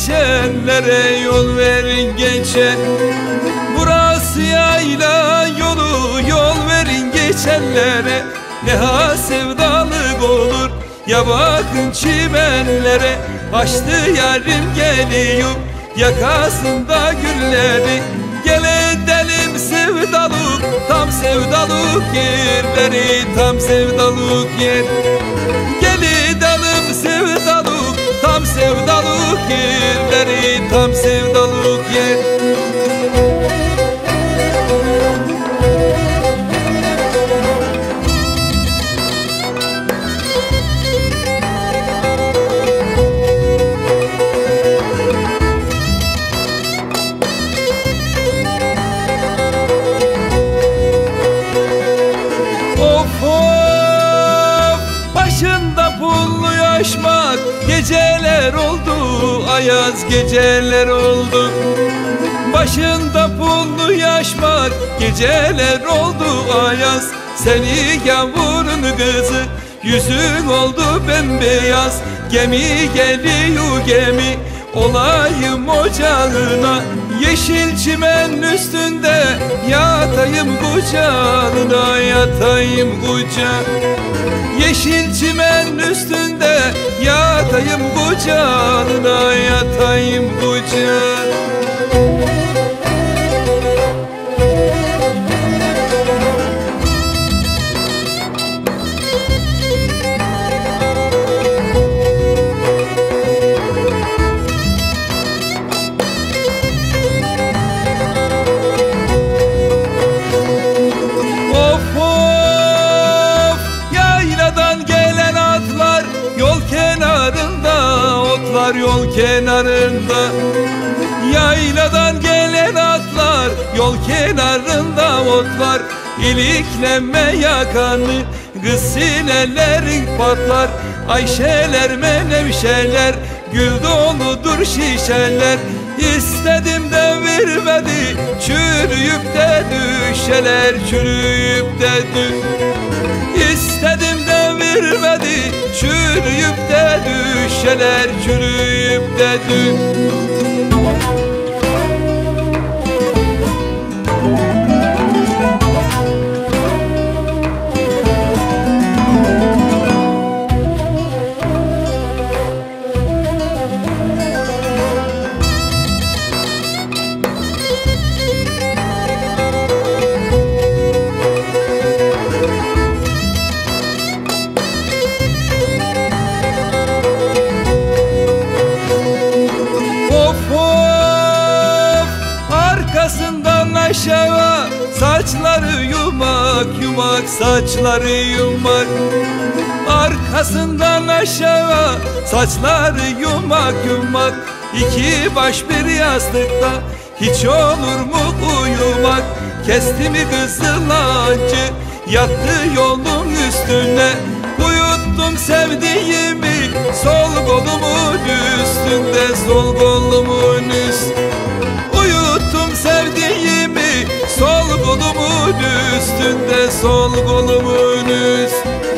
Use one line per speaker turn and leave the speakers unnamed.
geçenlere yol verin geçen. Burası yayla yolu, yol verin geçenlere. Ne ha sevdalık olur ya, bakın çimenlere. Açtı yarim geliyor yakasında gülleri. Gel edelim sevdalık, tam sevdalık yerleri, tam sevdalık yer. Gel edelim sevdalık, tam sevdalık yerleri, tam sevdalık yer. Yaşmak geceler oldu, ayaz geceler oldu. Başında pullu yaşmak geceler oldu, ayaz. Seni gavurun kızı, yüzün oldu bembeyaz. Gemi geliyor gemi, olayım ocağına. Yeşil çimenin üstünde yatayım kucağına, yatayım kucağına. Yeşil çimenin üstünde yatayım kucağına, yatayım kucağına. Yol kenarında yayladan gelen atlar, yol kenarında otlar. İliklenme yakanı kız sinelerin patlar. Ayşeler menevşeler, gül doludur şişeler. İstedim de vermedi, çürüyüp de düşeler, çürüyüp de İstedim de vermedi, çürüyüp de düşeler, çürüyüp de aşağı. Saçları yumak yumak, saçları yumak. Arkasından aşağı, saçları yumak yumak. İki baş bir yastıkta hiç olur mu uyumak? Kesti mi kızılancı, yattı yolun üstüne. Uyuttum sevdiğimi sol kolumun üstünde, sol kolumun üstünde. Uyuttum sevdiğimi sol kolumun üstünde, sol kolumun üstünde.